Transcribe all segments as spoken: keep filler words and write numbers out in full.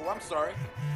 Oh, I'm sorry.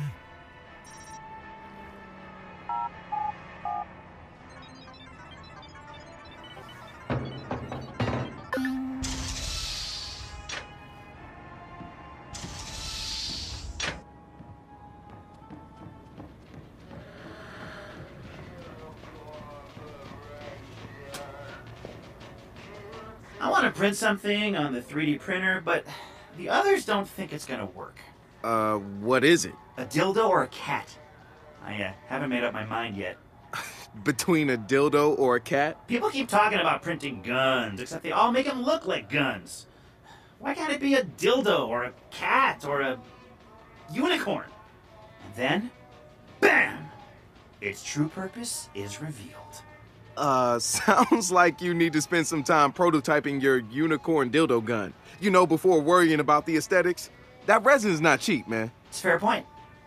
I want to print something on the three D printer, but the others don't think it's gonna work. Uh, what is it? A dildo or a cat? I uh, haven't made up my mind yet. Between a dildo or a cat? People keep talking about printing guns, except they all make them look like guns. Why can't it be a dildo or a cat or a unicorn? And then, bam! Its true purpose is revealed. Uh, sounds like you need to spend some time prototyping your unicorn dildo gun. You know, before worrying about the aesthetics. That resin's not cheap, man. It's a fair point.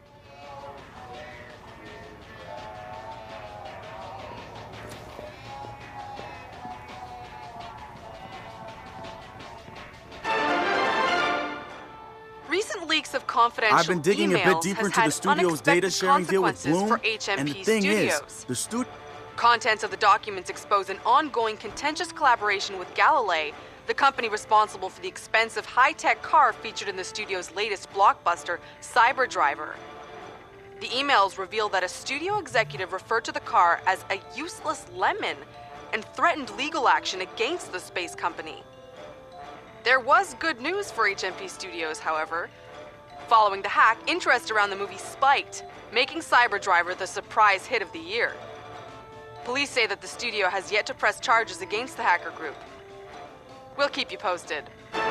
Recent leaks of confidential I've been digging a bit deeper into the studio's data sharing deal with Bloom, and the thing Studios. is, the stu- Contents of the documents expose an ongoing contentious collaboration with Galilei, the company responsible for the expensive high-tech car featured in the studio's latest blockbuster, Cyberdriver. The emails reveal that a studio executive referred to the car as a useless lemon and threatened legal action against the space company. There was good news for H M P Studios, however. Following the hack, interest around the movie spiked, making Cyberdriver the surprise hit of the year. Police say that the studio has yet to press charges against the hacker group. We'll keep you posted.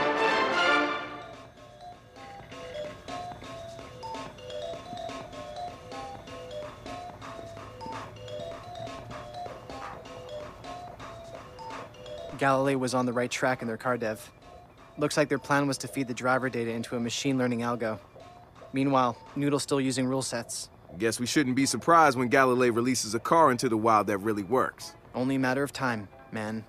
Galilei was on the right track in their car dev. Looks like their plan was to feed the driver data into a machine learning algo. Meanwhile, Noodle's still using rule sets. Guess we shouldn't be surprised when Galilei releases a car into the wild that really works. Only a matter of time, man.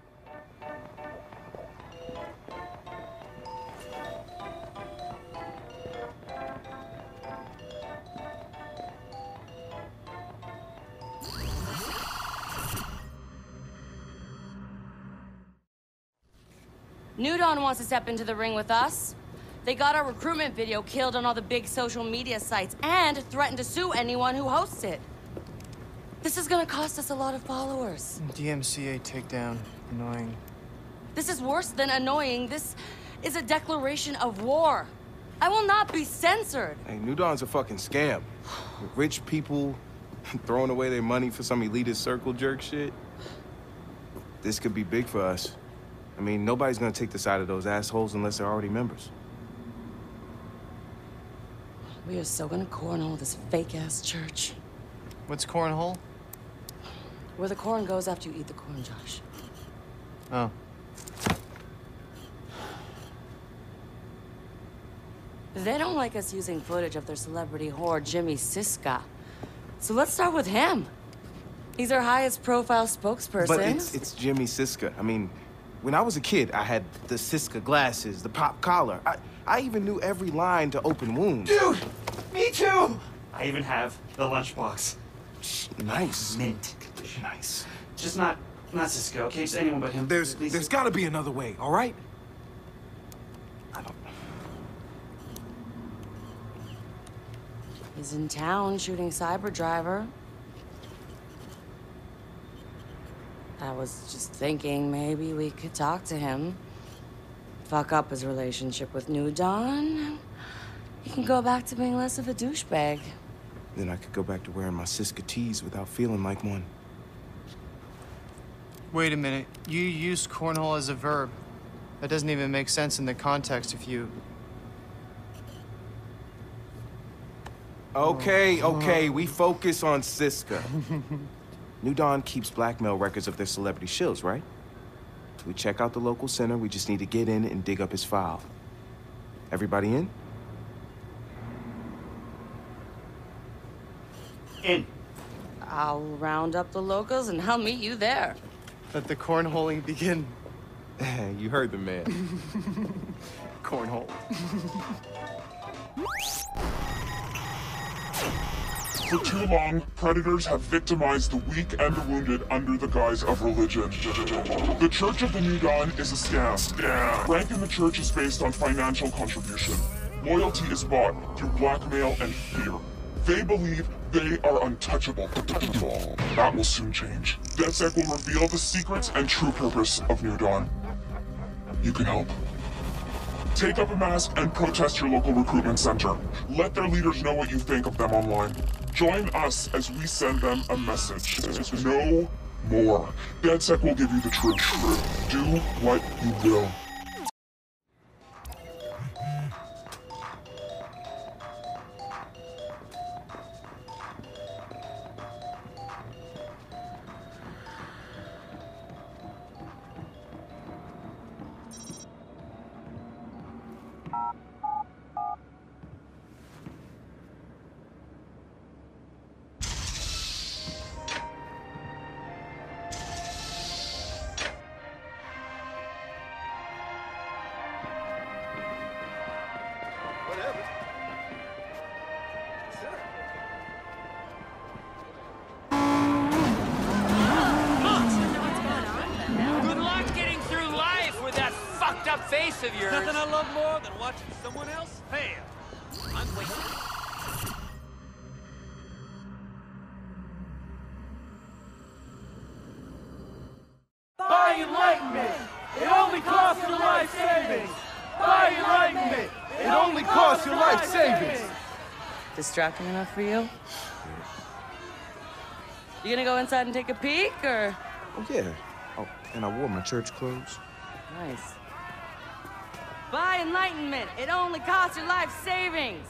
Nudon wants to step into the ring with us. They got our recruitment video killed on all the big social media sites and threatened to sue anyone who hosts it. This is gonna cost us a lot of followers. D M C A takedown. Annoying. This is worse than annoying. This is a declaration of war. I will not be censored. Hey, Nudon's a fucking scam. With rich people throwing away their money for some elitist circle jerk shit. This could be big for us. I mean, nobody's gonna take the side of those assholes unless they're already members. We are so gonna cornhole this fake-ass church. What's cornhole? Where the corn goes after you eat the corn, Josh. Oh. They don't like us using footage of their celebrity whore, Jimmy Siska. So let's start with him. He's our highest profile spokesperson. But it's, it's Jimmy Siska. I mean, when I was a kid, I had the Siska glasses, the pop collar. I, I even knew every line to Open Wounds. Dude, me too! I even have the lunchbox. Nice. Mint condition. Nice. Just not, not Cisco, okay? Just anyone but him. There's, Please. there's gotta be another way, all right? I don't... He's in town shooting Cyberdriver. I was just thinking maybe we could talk to him. Fuck up his relationship with New Dawn. He can go back to being less of a douchebag. Then I could go back to wearing my Siska tees without feeling like one. Wait a minute. You used cornhole as a verb. That doesn't even make sense in the context if you... Okay, okay, we focus on Siska. New Dawn keeps blackmail records of their celebrity shills, right? We check out the local center, we just need to get in and dig up his file. Everybody in? In. I'll round up the locals and I'll meet you there. Let the cornholing begin. You heard the man. Cornhole. For too long, predators have victimized the weak and the wounded under the guise of religion. The Church of the New Dawn is a scam. Rank in the church is based on financial contribution. Loyalty is bought through blackmail and fear. They believe they are untouchable. That will soon change. DedSec will reveal the secrets and true purpose of New Dawn. You can help. Take up a mask and protest your local recruitment center. Let their leaders know what you think of them online. Join us as we send them a message. No more. DedSec will give you the truth. Do what you will. Face of yours. Nothing I love more than watching someone else fail. I'm waiting. Buy Enlightenment! It only costs your life savings! Buy Enlightenment! It only costs your life savings! Distracting enough for you? You gonna go inside and take a peek, or? Oh, yeah. Oh, and I wore my church clothes. Nice. Buy Enlightenment. It only costs your life savings.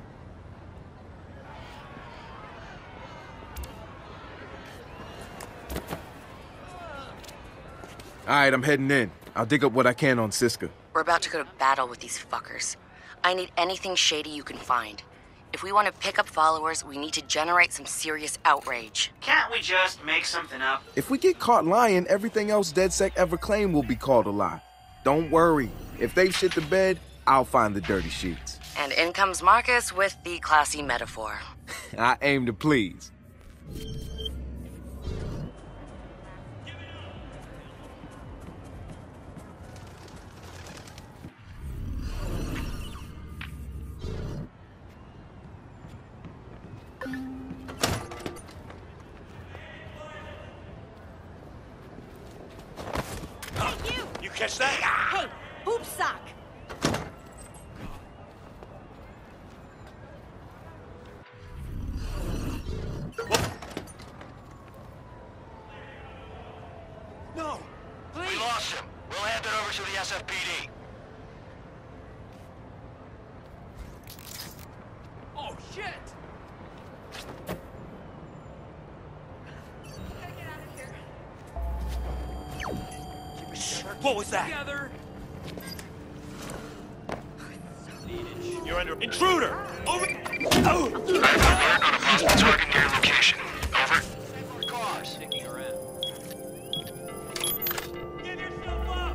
All right, I'm heading in. I'll dig up what I can on Siska. We're about to go to battle with these fuckers. I need anything shady you can find. If we want to pick up followers, we need to generate some serious outrage. Can't we just make something up? If we get caught lying, everything else DedSec ever claimed will be called a lie. Don't worry. If they've shit the bed, I'll find the dirty sheets. And in comes Marcus with the classy metaphor. I aim to please. Hey, you! You catch that? Hey, poop sock! No! Please! We lost him. We'll hand it over to the S F P D. Oh, shit! What was that? Together. You're under intruder. Over. Oh. Alert on a possible target near location. Over. Cars sticking around. Give yourself up.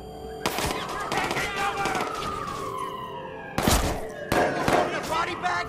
Your body back.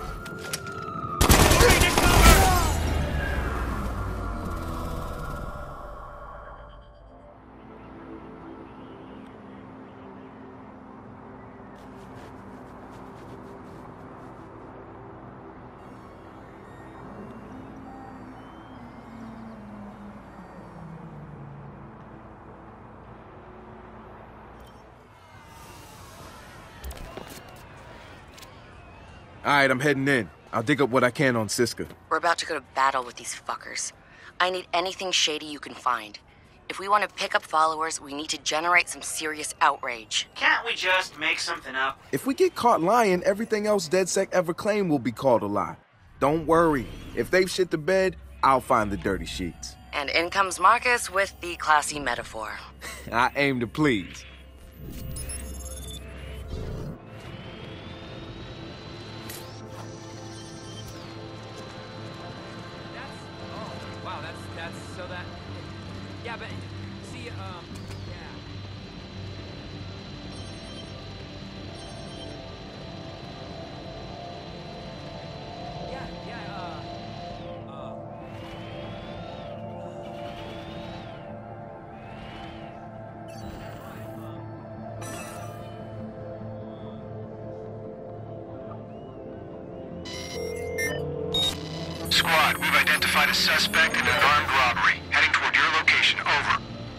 All right, I'm heading in. I'll dig up what I can on Siska. We're about to go to battle with these fuckers. I need anything shady you can find. If we want to pick up followers, we need to generate some serious outrage. Can't we just make something up? If we get caught lying, everything else DedSec ever claimed will be called a lie. Don't worry. If they've shit the bed, I'll find the dirty sheets. And in comes Marcus with the classy metaphor. I aim to please. Wow, that's that's so that. Yeah, but see, um, yeah. Yeah, yeah, squad. We've identified a suspect in an armed robbery. Heading toward your location. Over.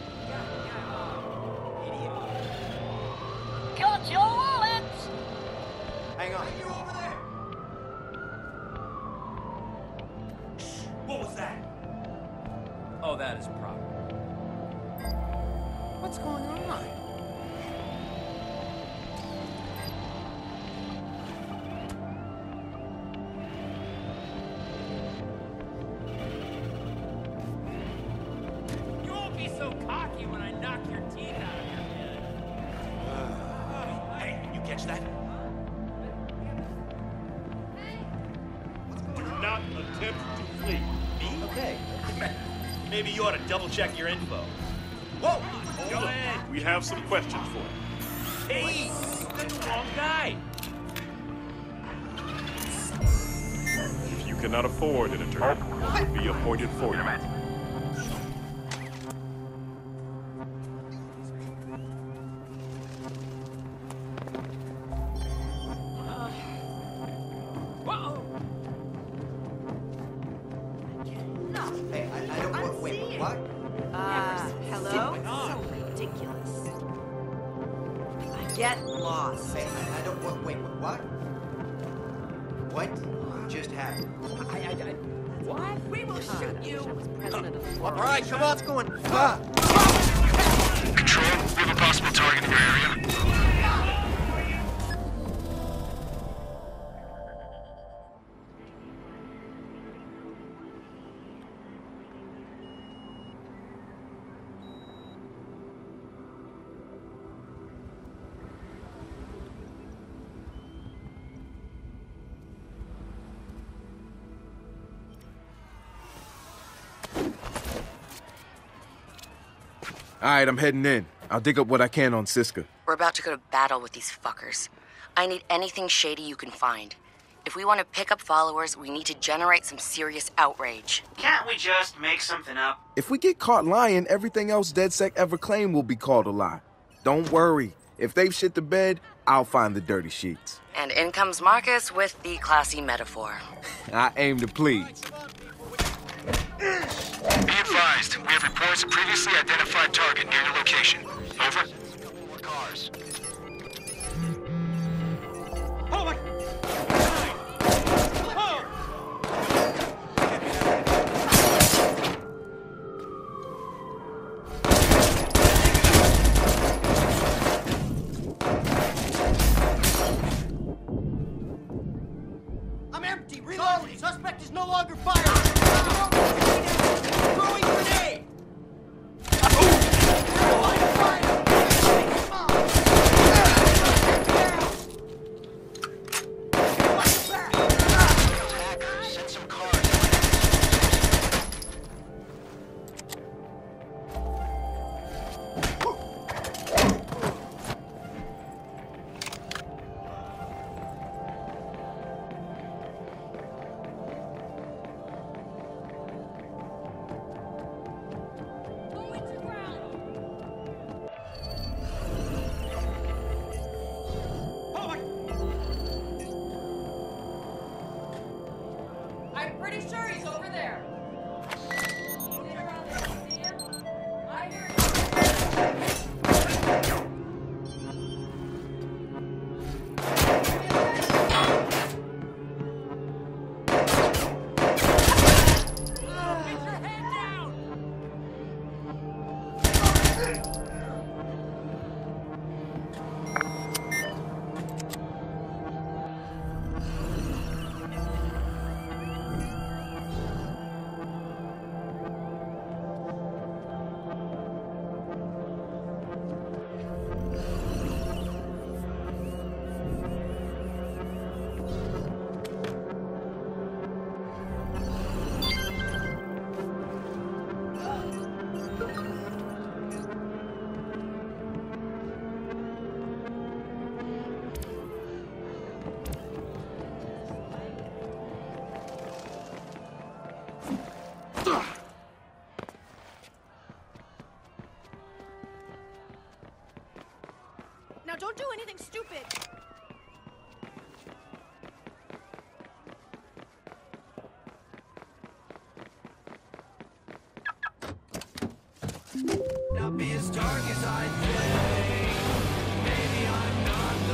Got your wallets! Hang on. What was that? Oh, that is proper. What's going on? You won't be so cocky when I knock your teeth out of your head. Uh, hey, you catch that? Do not attempt to flee. Me? Okay. Maybe you ought to double check your info. Whoa! Go ahead. We have some questions for you. Hey, that's the wrong guy. If you cannot afford an attorney, one will be appointed for you. Hey, I, I don't want. Wait, what? Uh, hello? So ridiculous. Get lost. Hey, I, I don't want. Wait, what? What just happened? I, I, I, what? We will shoot you. I was president of the All right, come on, what's going? Ah. Control, we have a possible target in your area. All right, I'm heading in. I'll dig up what I can on Siska. We're about to go to battle with these fuckers. I need anything shady you can find. If we want to pick up followers, we need to generate some serious outrage. Can't we just make something up? If we get caught lying, everything else DedSec ever claimed will be called a lie. Don't worry. If they've shit the bed, I'll find the dirty sheets. And in comes Marcus with the classy metaphor. I aim to please. Be advised, we have reports of previously identified target near your location. Over. Cars. Oh my! I'm empty. Reloading. Suspect is no longer firing. Throwing grenade. Send some cars. I'm pretty sure he's over there. I hear Now don't do anything stupid. Not be as dark as I think. Maybe I'm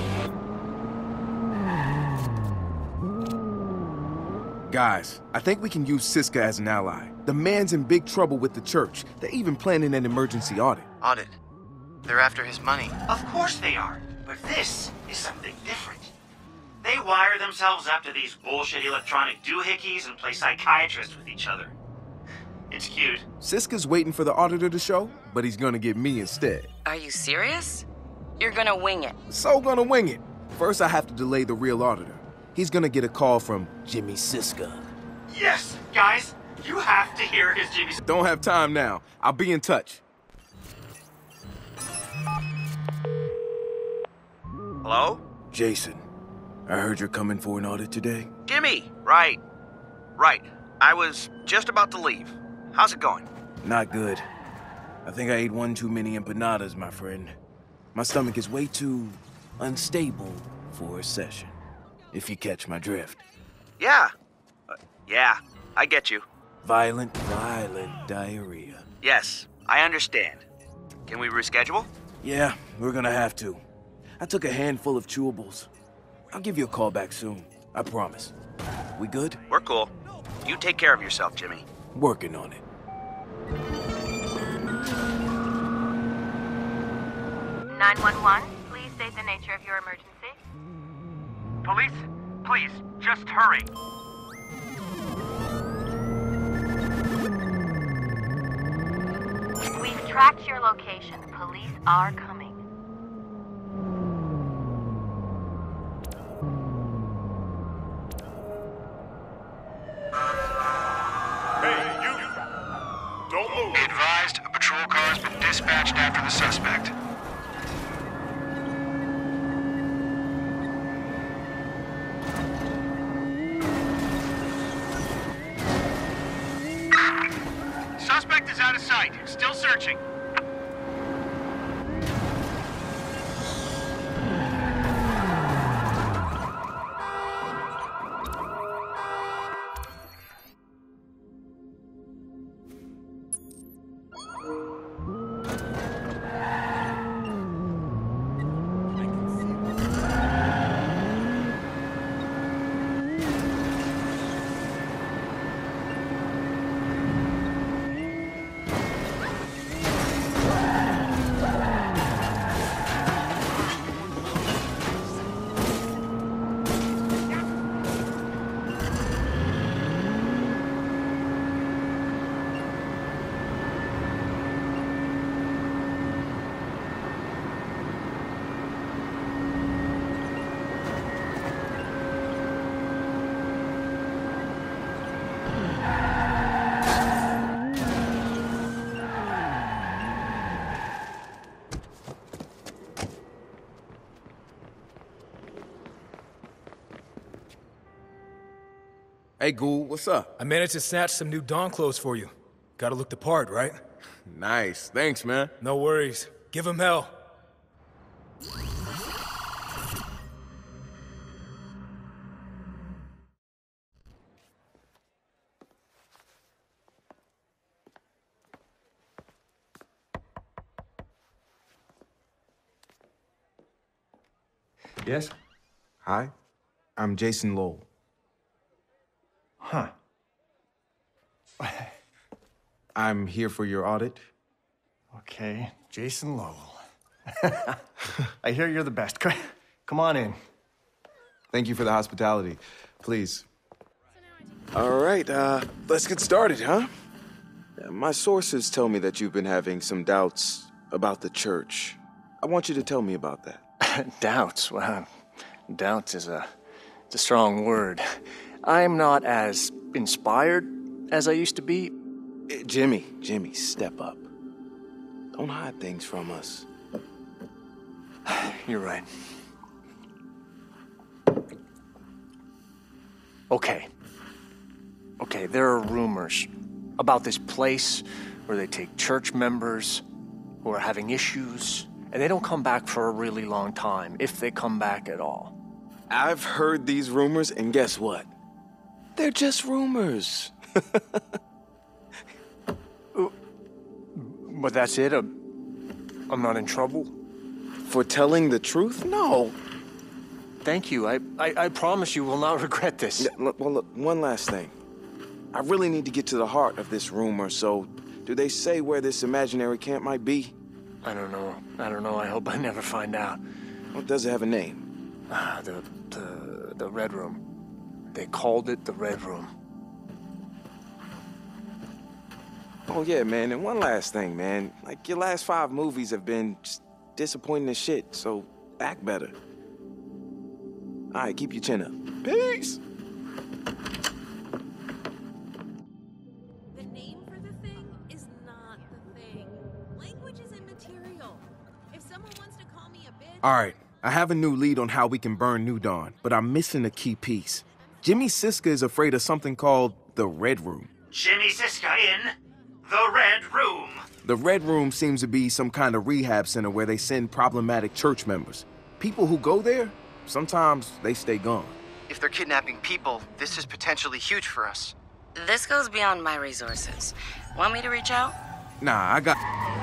not the... Guys, I think we can use Siska as an ally. The man's in big trouble with the church. They're even planning an emergency audit. Audit? They're after his money. Of course they are, but this is something different. They wire themselves up to these bullshit electronic doohickeys and play psychiatrist with each other. It's cute. Siska's waiting for the auditor to show, but he's gonna get me instead. Are you serious? You're gonna wing it. So gonna wing it. First, I have to delay the real auditor. He's gonna get a call from Jimmy Siska. Yes, guys, you have to hear his Jimmy. Don't have time now. I'll be in touch. Hello? Jason, I heard you're coming for an audit today. Jimmy! Right. Right. I was just about to leave. How's it going? Not good. I think I ate one too many empanadas, my friend. My stomach is way too unstable for a session, if you catch my drift. Yeah. Uh, yeah, I get you. Violent, violent diarrhea. Yes, I understand. Can we reschedule? Yeah, we're gonna have to. I took a handful of chewables. I'll give you a call back soon. I promise. We good? We're cool. You take care of yourself, Jimmy. Working on it. nine one one, please state the nature of your emergency. Police, please, just hurry. We've tracked your location. Police are coming. Hey, you! Don't move! Be advised, a patrol car has been dispatched after the suspect. Suspect is out of sight. Still searching. Hey, Ghoul, what's up? I managed to snatch some new Dawn clothes for you. Gotta look the part, right? Nice. Thanks, man. No worries. Give him hell. Yes? Hi, I'm Jason Lowell. Huh. I'm here for your audit. Okay, Jason Lowell. I hear you're the best. Come on in. Thank you for the hospitality. Please. All right, uh, let's get started, huh? My sources tell me that you've been having some doubts about the church. I want you to tell me about that. Doubts? Well, doubts is a, it's a strong word. I'm not as inspired as I used to be. Jimmy, Jimmy, step up. Don't hide things from us. You're right. Okay. Okay, there are rumors about this place where they take church members who are having issues, and they don't come back for a really long time, if they come back at all. I've heard these rumors, and guess what? They're just rumors. But that's it? I'm, I'm not in trouble? For telling the truth? No. Thank you. I, I, I promise you will not regret this. Yeah, look, well, look, one last thing. I really need to get to the heart of this rumor, so do they say where this imaginary camp might be? I don't know. I don't know. I hope I never find out. Well, does it have a name? Ah, the, the, the Red Room. They called it the Red Room. Oh, yeah, man, and one last thing, man. Like, your last five movies have been just disappointing as shit, so act better. All right, keep your chin up. Peace! The name for the thing is not the thing. Language is immaterial. If someone wants to call me a bitch... All right, I have a new lead on how we can burn New Dawn, but I'm missing a key piece. Jimmy Siska is afraid of something called the Red Room. Jimmy Siska in the Red Room. The Red Room seems to be some kind of rehab center where they send problematic church members. People who go there, sometimes they stay gone. If they're kidnapping people, this is potentially huge for us. This goes beyond my resources. Want me to reach out? Nah, I got...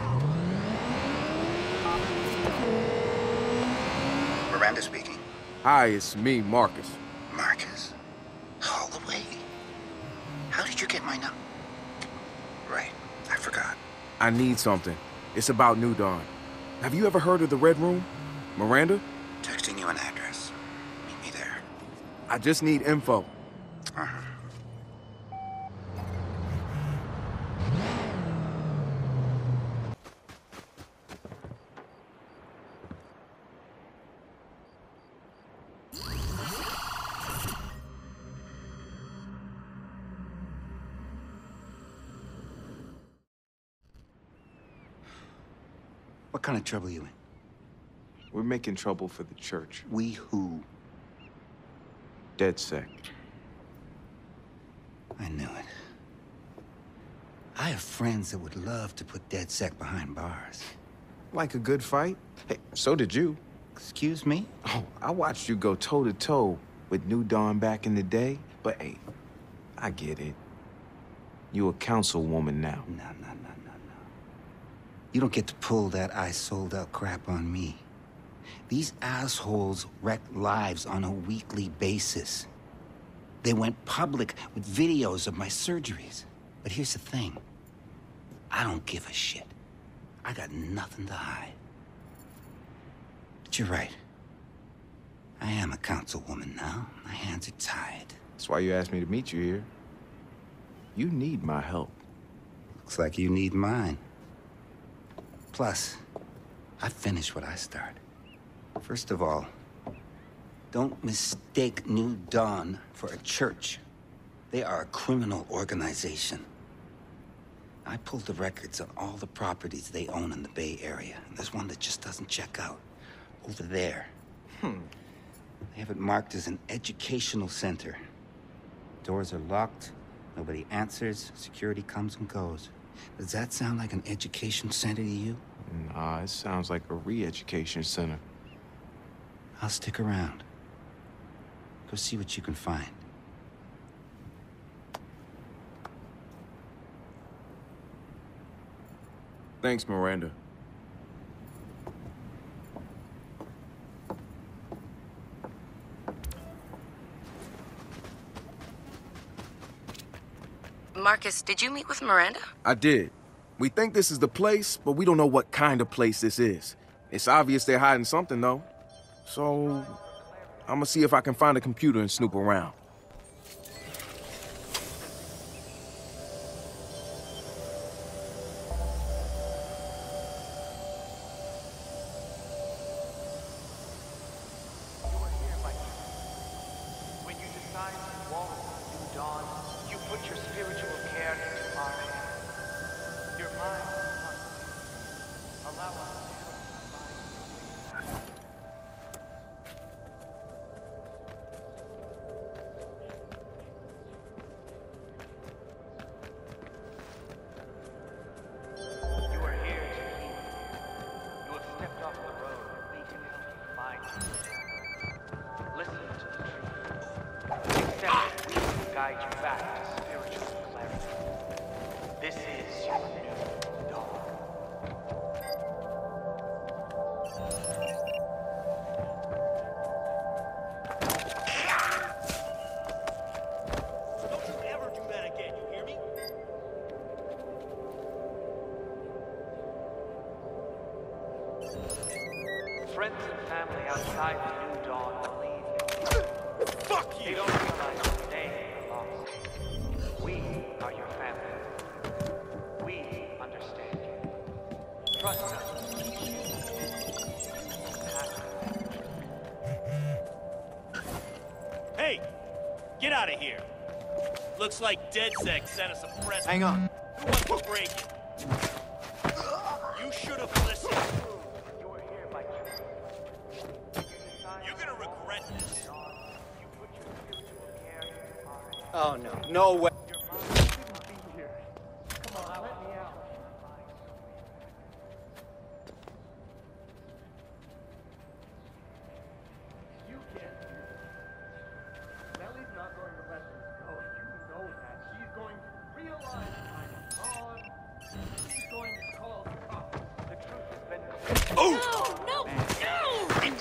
Miranda speaking. Hi, it's me, Marcus. Marcus? All the way. How did you get my number? Right, I forgot. I need something. It's about New Dawn. Have you ever heard of the Red Room? Miranda? Texting you an address. Meet me there. I just need info. Uh-huh. What kind of trouble you in? We're making trouble for the church. We who? DedSec. I knew it. I have friends that would love to put DedSec behind bars. Like a good fight? Hey, so did you. Excuse me? Oh, I watched you go toe-to-toe with New Dawn back in the day, but hey, I get it. You a councilwoman now. No, no, no, no, no. You don't get to pull that I sold out crap on me. These assholes wreck lives on a weekly basis. They went public with videos of my surgeries. But here's the thing. I don't give a shit. I got nothing to hide. But you're right. I am a councilwoman now. My hands are tied. That's why you asked me to meet you here. You need my help. Looks like you need mine. Plus, I finished what I started. First of all, don't mistake New Dawn for a church. They are a criminal organization. I pulled the records on all the properties they own in the Bay Area, and there's one that just doesn't check out. Over there. Hmm. They have it marked as an educational center. Doors are locked, nobody answers, security comes and goes. Does that sound like an education center to you? Nah, it sounds like a re-education center. I'll stick around. Go see what you can find. Thanks, Miranda. Marcus, did you meet with Miranda? I did. We think this is the place, but we don't know what kind of place this is. It's obvious they're hiding something, though. So, I'm gonna see if I can find a computer and snoop around. You don't realize that they are lost. We are your family. We understand you. Trust us. Hey, get out of here. Looks like DedSec sent us a press. Hang on. Who wants to break it? You should have listened. You were here by choice. You're gonna regret this. Oh, no. No way. Come on, let me out. You can't. Nellie's not going to let this go. You know that. She's going to realize I'm gone. She's going to call the cops. The truth has been... Oh! No! No! No!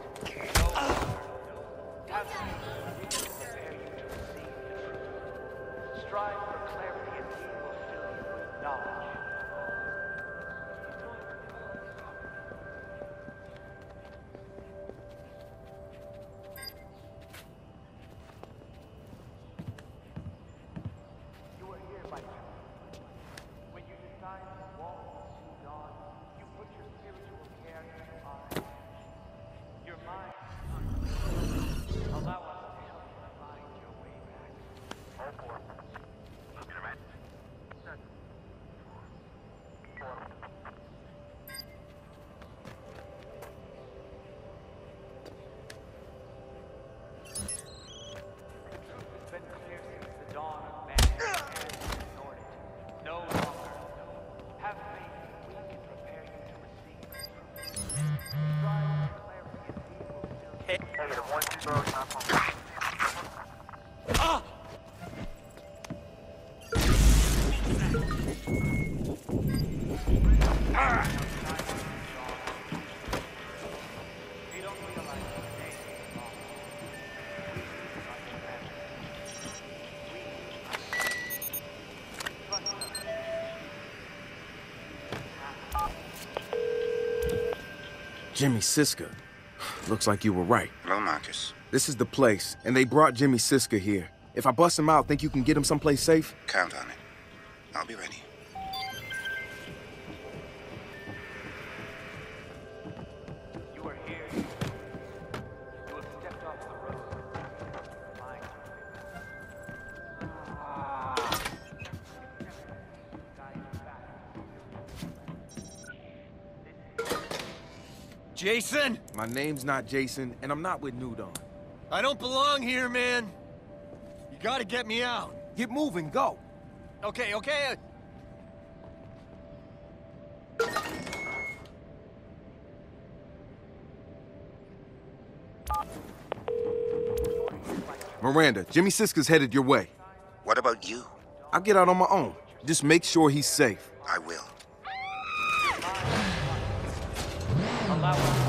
Strive for clarity and he will fill you with knowledge. You are here by choice. When you decide to walk to dawn, you put your spiritual care in your eyes. Your mind allow us to help you find your way back. All four. Instrument. Seven. Four. The truth has been clear since the dawn of man, and you ignored it. No longer. Have faith we can prepare you to receive the truth. Strive for clarity and he will fill you. Hey, Negative one zero, not Ah! Ah! They don't realize that they are lost. We are your family. We trust us. Jimmy Siska. Looks like you were right. Hello, Marcus. This is the place, and they brought Jimmy Siska here. If I bust him out, think you can get him someplace safe? Count on it. I'll be ready. You are here. You have stepped off the road. Mind Jason? My name's not Jason, and I'm not with New Dawn. I don't belong here, man. You gotta get me out. Get moving, go. Okay, okay. Miranda, Jimmy Siska's headed your way. What about you? I'll get out on my own. Just make sure he's safe. I will. Allow us.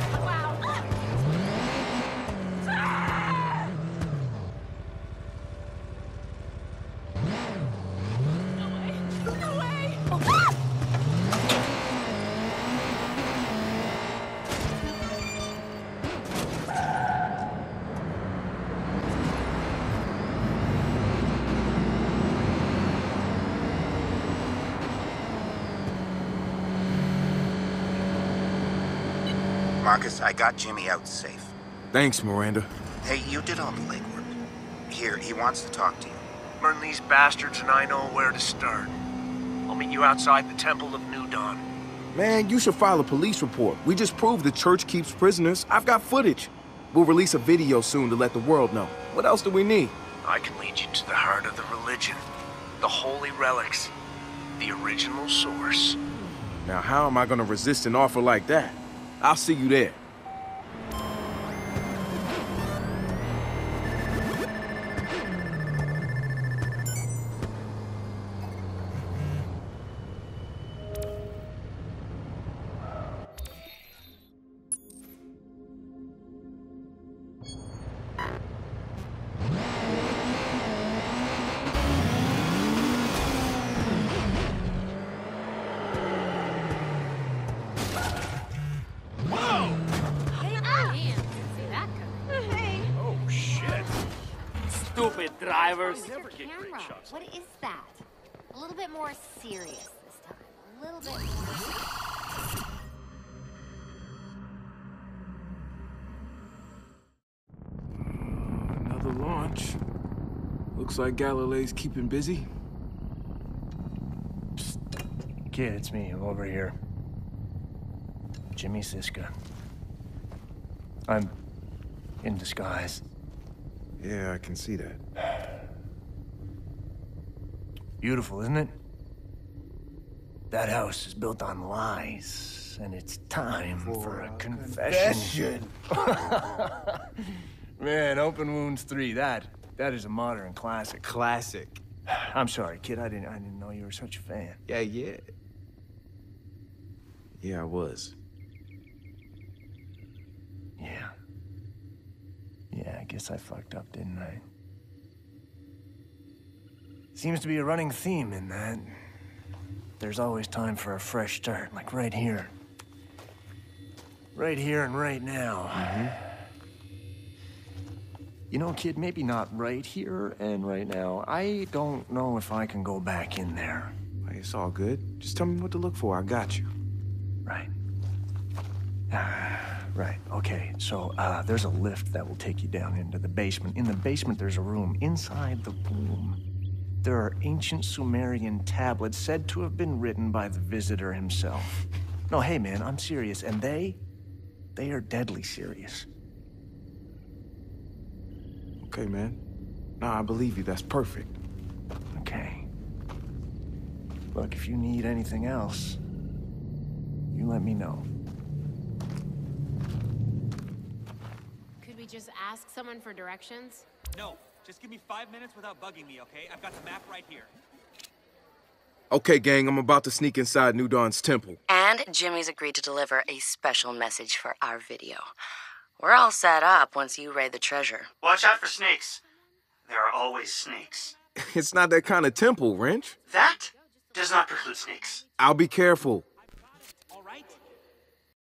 Marcus, I got Jimmy out safe. Thanks, Miranda. Hey, you did all the legwork. Here, he wants to talk to you. Burn these bastards and I know where to start. I'll meet you outside the Temple of New Dawn. Man, you should file a police report. We just proved the church keeps prisoners. I've got footage. We'll release a video soon to let the world know. What else do we need? I can lead you to the heart of the religion. The holy relics. The original source. Now, how am I gonna resist an offer like that? I'll see you there. Whoa! stupid drivers. Your camera. What is that? A little bit more serious this time. A little bit more. Another launch. Looks like Galilee's keeping busy. Kid, it's me. I'm over here. Jimmy Siska. I'm in disguise. Yeah, I can see that. Beautiful, isn't it? That house is built on lies, and it's time for, for a confession. confession. Man, Open Wounds three, that that is a modern classic. Classic. I'm sorry, kid. I didn't I didn't know you were such a fan. Yeah, yeah. Yeah, I was. Yeah. Yeah, I guess I fucked up, didn't I? Seems to be a running theme in that. There's always time for a fresh start, like right here. Right here and right now. Mm-hmm. You know, kid, maybe not right here and right now. I don't know if I can go back in there. Hey, it's all good. Just tell me what to look for. I got you. Right. Right, okay. So, uh, there's a lift that will take you down into the basement. In the basement, there's a room. Inside the room, there are ancient Sumerian tablets said to have been written by the visitor himself. No, hey, man, I'm serious. And they, they are deadly serious. Okay, man. Nah, I believe you. That's perfect. Okay. Look, if you need anything else, you let me know. Could we just ask someone for directions? No. Just give me five minutes without bugging me, okay? I've got the map right here. Okay, gang, I'm about to sneak inside New Dawn's temple. And Jimmy's agreed to deliver a special message for our video. We're all set up once you raid the treasure. Watch out for snakes. There are always snakes. It's not that kind of temple, Wrench. That does not preclude snakes. I'll be careful.